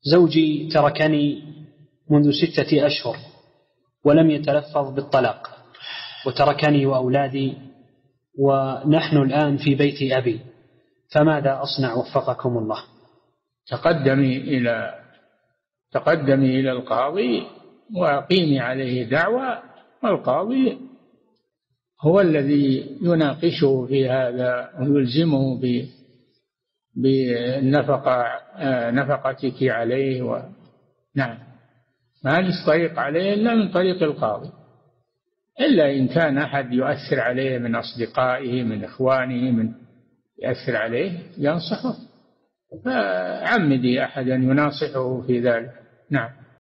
زوجي تركني منذ 6 أشهر ولم يتلفظ بالطلاق، وتركني وأولادي، ونحن الآن في بيت أبي، فماذا أصنع وفقكم الله؟ تقدمي إلى القاضي وأقيمي عليه دعوى، والقاضي هو الذي يناقشه في هذا ويلزمه نفقتك عليه. نعم، ما ليس طريق عليه إلا من طريق القاضي، إلا إن كان أحد يؤثر عليه من أصدقائه من إخوانه من يؤثر عليه ينصحه، فعمدي أحدا يناصحه في ذلك. نعم.